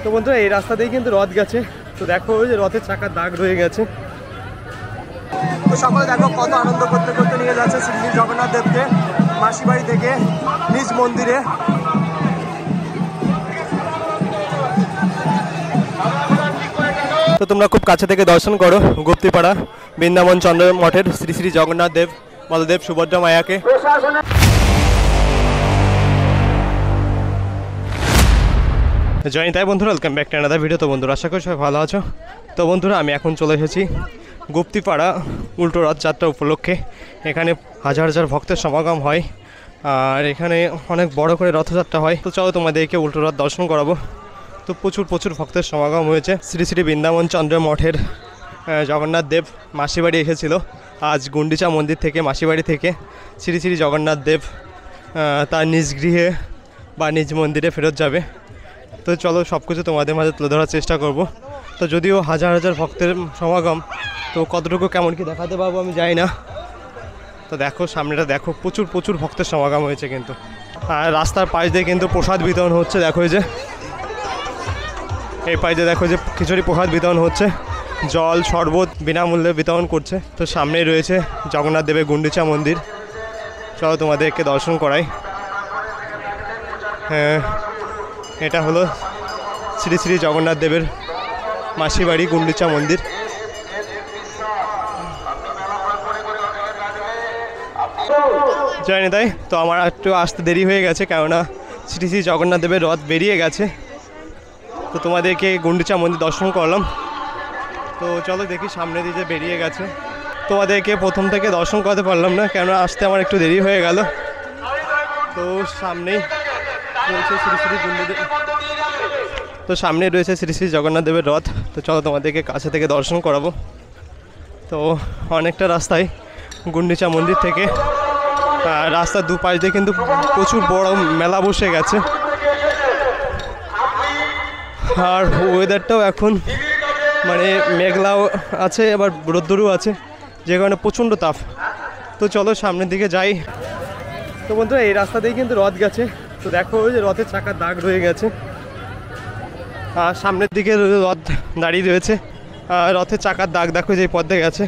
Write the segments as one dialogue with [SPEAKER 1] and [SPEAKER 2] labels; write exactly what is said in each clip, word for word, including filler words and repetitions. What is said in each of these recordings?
[SPEAKER 1] তো বন্ধুরা এই রাস্তা দিয়ে কিন্তু রথ গেছে, তো দেখো ওই যে রথের চাকার দাগ রয়ে গেছে। তো সকলে দেখো কত আনন্দ করতে করতে নিয়ে যাচ্ছে শ্রী শ্রী জগন্নাথ দেবকে মাসিবাড়ি থেকে নিজ মন্দিরে। তো তোমরা খুব কাছে থেকে দর্শন করো গুপ্তিপাড়া বৃন্দাবন চন্দ্র মঠের শ্রী শ্রী জগন্নাথ দেব বলদেব সুভদ্রা মায়াকে। জয় তাই বন্ধুরা, welcome back to another video. তো বন্ধুরা আশা করি সবাই ভালো আছো। তো বন্ধুরা আমি এখন চলে এসেছি গুপ্তিপাড়া উল্টো রথযাত্রা উপলক্ষে। এখানে হাজার হাজার ভক্তের সমাগম হয় আর এখানে অনেক বড় করে রথযাত্রা হয়। তো চলো তোমাদেরকে উল্টো রথ দর্শন করাবো। তো প্রচুর প্রচুর ভক্তের সমাগম হয়েছে। শ্রী শ্রী বৃন্দাবন চন্দ্র মঠের জগন্নাথ দেব মাসিবাড়ি এসেছিল। আজ গুন্ডিচা মন্দির থেকে মাসিবাড়ি থেকে শ্রী শ্রী জগন্নাথ দেব তার নিজ গৃহে বা নিজ মন্দিরে ফেরত যাবে। তো চলো সব কিছু তোমাদের মাঝে তুলে ধরার চেষ্টা করব। তো যদিও হাজার হাজার ভক্তের সমাগম, তো কতটুকু কেমন কি দেখাতে পারবো আমি জানি না। তো দেখো সামনেটা দেখো, প্রচুর প্রচুর ভক্তের সমাগম হয়েছে কিন্তু। আর রাস্তার পাশ দিয়ে কিন্তু প্রসাদ বিতরণ হচ্ছে। দেখো যে এই পাশ দিয়ে দেখো যে খিচুড়ি প্রসাদ বিতরণ হচ্ছে, জল শরবত বিনামূল্যে বিতরণ করছে। তো সামনেই রয়েছে জগন্নাথ দেবের গুন্ডিচা মন্দির। চলো তোমাদেরকে দর্শন করাই। হ্যাঁ, এটা হলো শ্রী শ্রী জগন্নাথ দেবের মাসিবাড়ি গুন্ডিচা মন্দির। জানি তাই তো আমার একটু আসতে দেরি হয়ে গেছে, কেননা শ্রী শ্রী জগন্নাথ দেবের রথ বেরিয়ে গেছে। তো তোমাদেরকে গুন্ডিচা মন্দির দর্শন করলাম। তো চলো দেখি সামনে দিয়ে যে বেরিয়ে গেছে। তোমাদেরকে প্রথম থেকে দর্শন করতে পারলাম না, কেননা আসতে আমার একটু দেরি হয়ে গেল। তো সামনেই রয়েছে শ্রী শ্রী গুন্ডিদেব, তো সামনে রয়েছে শ্রী শ্রী জগন্নাথ দেবের রথ। তো চলো তোমাদেরকে কাছে থেকে দর্শন করাবো। তো অনেকটা রাস্তায় গুন্ডিচা মন্দির থেকে রাস্তার দুপাশ দিয়ে কিন্তু প্রচুর বড় মেলা বসে গেছে। আর ওয়েদারটাও এখন মানে মেঘলাও আছে, আবার রোদ্দুরও আছে, যে কারণে প্রচণ্ড তাপ। তো চলো সামনের দিকে যাই। তো বন্ধুরা এই রাস্তা দিয়ে কিন্তু রথ গেছে, তো দেখো ওই যে রথের চাকার দাগ রয়ে গেছে। আর সামনের দিকে রথ দাঁড়িয়ে রয়েছে, আর রথের চাকার দাগ দেখো যে এই পথে গেছে।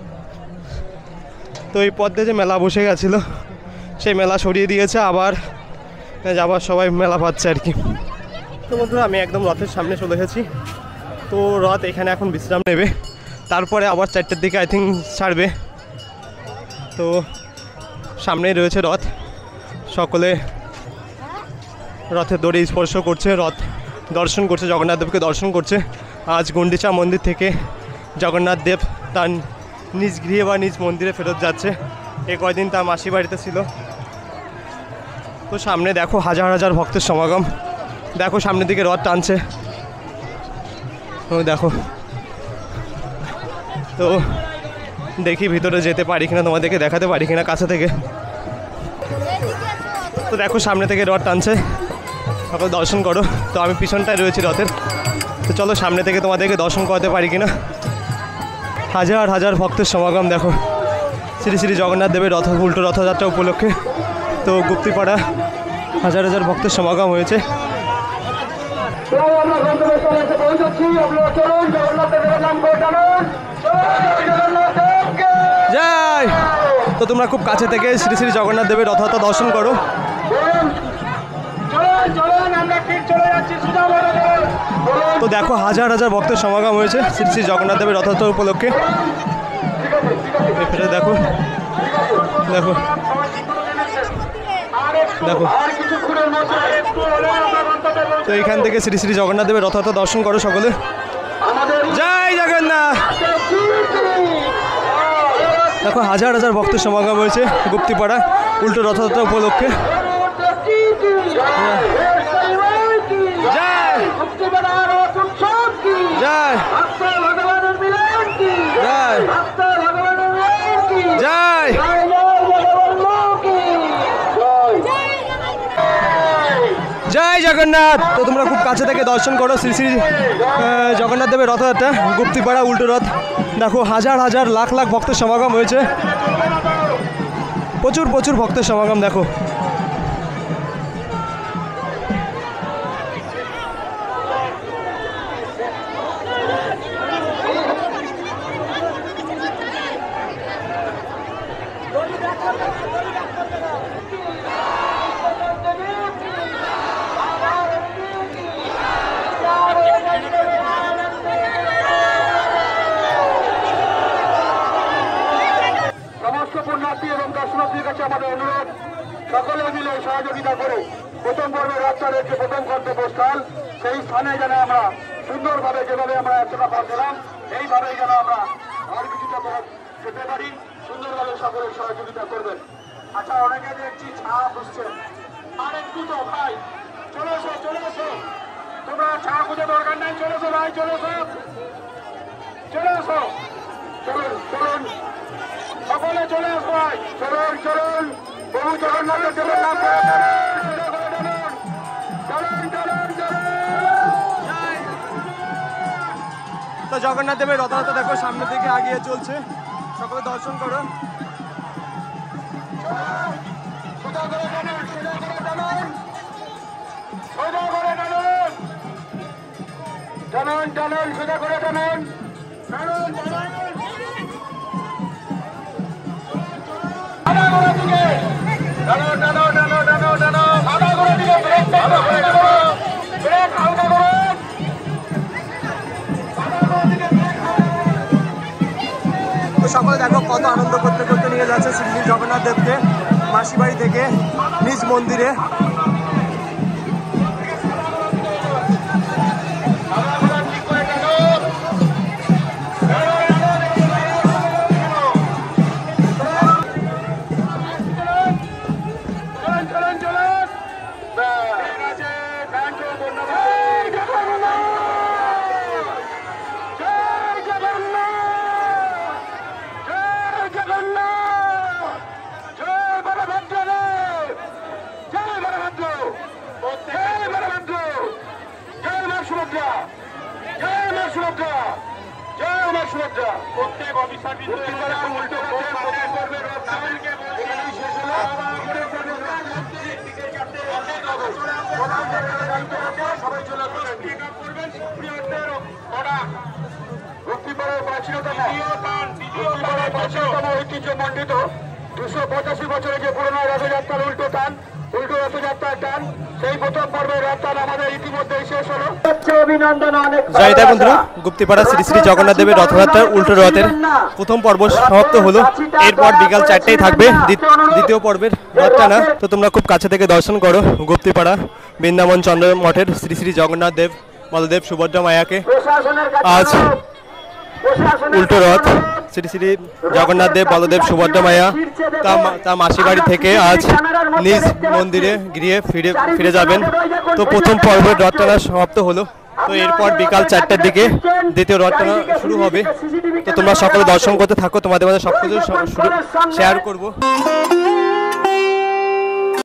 [SPEAKER 1] তো এই পথে যে মেলা বসে গেছিলো সেই মেলা সরিয়ে দিয়েছে, আবার যাবার সবাই মেলা পাচ্ছে আর কি। তো বন্ধুরা আমি একদম রথের সামনে চলে এসেছি। তো রথ এখানে এখন বিশ্রাম নেবে, তারপরে আবার চারটের দিকে আই থিঙ্ক ছাড়বে। তো সামনেই রয়েছে রথ, সকলে রথের দড়ি স্পর্শ করছে, রথ দর্শন করছে, জগন্নাথ দেবকে দর্শন করছে। আজ গুন্ডিচা মন্দির থেকে জগন্নাথ দেব তার নিজ গৃহে বা নিজ মন্দিরে ফেরত যাচ্ছে। এই কয়দিন তার মাসি বাড়িতে ছিল। তো সামনে দেখো হাজার হাজার ভক্তের সমাগম। দেখো সামনের দিকে রথ টানছে, ও দেখো। তো দেখি ভিতরে যেতে পারি কিনা, তোমাদেরকে দেখাতে পারি কিনা কাছে থেকে। তো দেখো সামনে থেকে রথ টানছে, সকল দর্শন করো। তো আমি পিছনটায় রয়েছি রথের। তো চলো সামনে থেকে তোমাদেরকে দর্শন করাতে পারি কিনা। হাজার হাজার ভক্তের সমাগম দেখো শ্রী শ্রী জগন্নাথ দেবের রথ উল্টো রথযাত্রা উপলক্ষে। তো গুপ্তিপাড়া হাজার হাজার ভক্তের সমাগম হয়েছে। জয়। তো তোমরা খুব কাছে থেকে শ্রী শ্রী জগন্নাথ দেবের রথযাত্রা দর্শন করো। তো দেখো হাজার হাজার ভক্তের সমাগম হয়েছে শ্রী শ্রী জগন্নাথ দেবের রথযাত্রা উপলক্ষে। দেখো দেখো দেখো তো এখান থেকে শ্রী শ্রী জগন্নাথ দেবের রথযাত্রা দর্শন করো সকলে। জয় জগন্নাথ। দেখো হাজার হাজার ভক্তের সমাগম হয়েছে গুপ্তিপাড়া উল্টো রথযাত্রা উপলক্ষে। জয় জয় জয় জয় জয় জগন্নাথ। তো তোমরা খুব কাছে থেকে দর্শন করো শ্রী শ্রী জগন্নাথ দেবের রথযাত্রা গুপ্তিপাড়া উল্টো রথ। দেখো হাজার হাজার লাখ লাখ ভক্তের সমাগম হয়েছে, প্রচুর প্রচুর ভক্তের সমাগম দেখো।
[SPEAKER 2] সহযোগিতা করে প্রথম পর্বে রথটানের যে প্রথম গন্তব্যস্থল সেই স্থানে যেন আমরা সুন্দরভাবে যেভাবে আমরা একশোটা পথ গেলাম এইভাবেই যেন আমরা আর কিছুটা পথ যেতে পারি সুন্দরভাবে সকলের সহযোগিতা করবেন। আচ্ছা, অনেকে দেখছি ছা বুঝছেন, আর একটু তো ভাই চলে এসো চলে এসো, তোমরা ছা খুঁজে দরকার নাই, চলে এসো ভাই, চলে এসো চলে এসো, চলুন চলুন সকলে চলে আসো ভাই, চলুন চলুন প্রভু জগন্নাথের দেবের নাম করে চলুন চলুন চলুন।
[SPEAKER 1] তো জগন্নাথ দেবের রথযাত্রা দেখো সামনের দিকে এগিয়ে চলছে, সকলে দর্শন করো।
[SPEAKER 2] সোজা করে টানুন, সোজা করে টানুন, সোজা করে টানুন, টানুন টানুন, সোজা করে টানুন, টানুন টানুন। আদাগোড়া দিকে টানো টানো টানো টানো টানো, আদাগোড়া দিকে ব্রেক টানো, ব্রেক হালকা করুন, আদাগোড়া দিকে ব্রেক হালকা করুন।
[SPEAKER 1] তো সকলে দেখো কত আনন্দ করতে করতে নিয়ে যাচ্ছে শ্রী শ্রী জগন্নাথ দেবকে মাসি বাড়ি থেকে নিজ মন্দিরে।
[SPEAKER 2] প্রত্যেক অফিসার সবাই চলে ঐতিহ্যমণ্ডিত দুশো পঁচাশি বছরে যে পুরোনো রথযাত্রার উল্টো টান উল্টো রথযাত্রার টান সেই প্রথম পর্বের রথটান আমাদের ইতিমধ্যেই শেষ হলো। অভিনন্দন অনেক
[SPEAKER 1] জয়িতা বন্ধুরা, গুপ্তিপাড়া শ্রী শ্রী জগন্নাথ দেবের রথযাত্রার উল্টো রথের প্রথম পর্ব সমাপ্ত হলো। এরপর বিকাল চারটেই থাকবে দ্বিতীয় পর্বের রথটানা। তো তোমরা খুব কাছে থেকে দর্শন করো গুপ্তিপাড়া বৃন্দাবন চন্দ্র মঠের শ্রী শ্রী জগন্নাথ দেব বলদেব সুভদ্রা মায়াকে। আজ উল্টো রথ শ্রী শ্রী জগন্নাথ দেব বলদেব সুভদ্রা মায়া তা মাসি বাড়ি থেকে আজ নিজ মন্দিরে গিয়ে ফিরে ফিরে যাবেন। তো প্রথম পর্বের রথটানা সমাপ্ত হলো। তো এরপর বিকাল চারটার দিকে দ্বিতীয় রথটানা শুরু হবে। তো তোমরা সকলে দর্শন করতে থাকো, তোমাদের মধ্যে সব কিছু শেয়ার করবো।